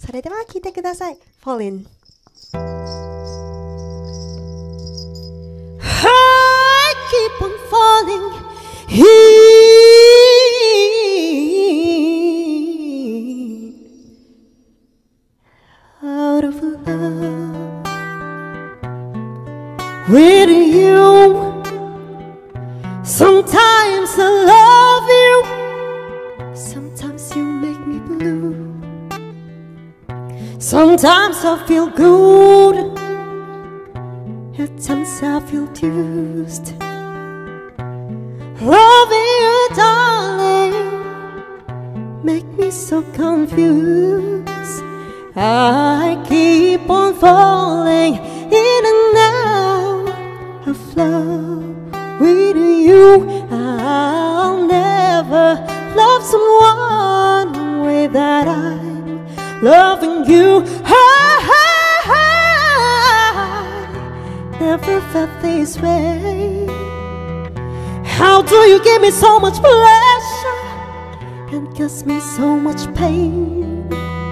それでは聴いてください。fallin。I keep on falling out of love with you. Sometimes I love you, sometimes you make me blue. Sometimes I feel good, at times I feel used. Loving you, darling, make me so confused. I keep on falling in and out of love with you. I'll never love someone without I'm loving you. I never felt this way. How do you give me so much pleasure and cause me so much pain?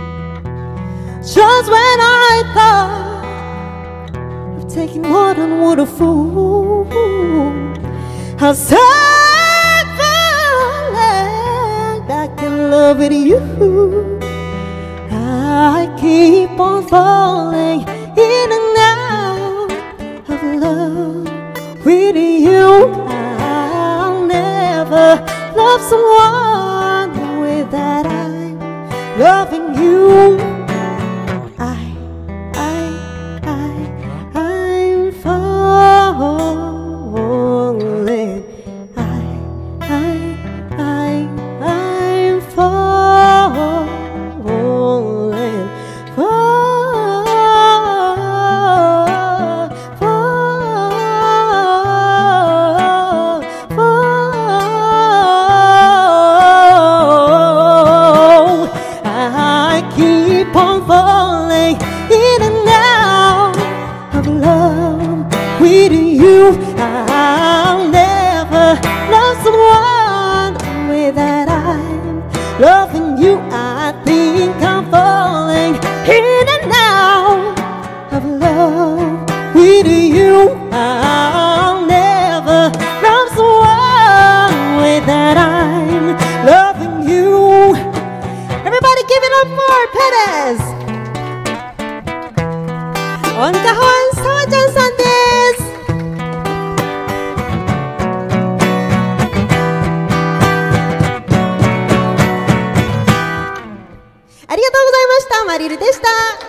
Just when I thought of taking more than would a fool, I start falling back in love with you. I keep on falling in and out of love with you. I'll never love someone without I'm loving you. I'm falling. I'm falling. I keep on falling in and out of love with you. I'll never love someone without I'm loving you. I think I'm falling in and out of love with you. I'll never love someone without I'm loving you. Everybody give it up for Perez. 온가혼 서원장です。ありがとうございました。マリルでした。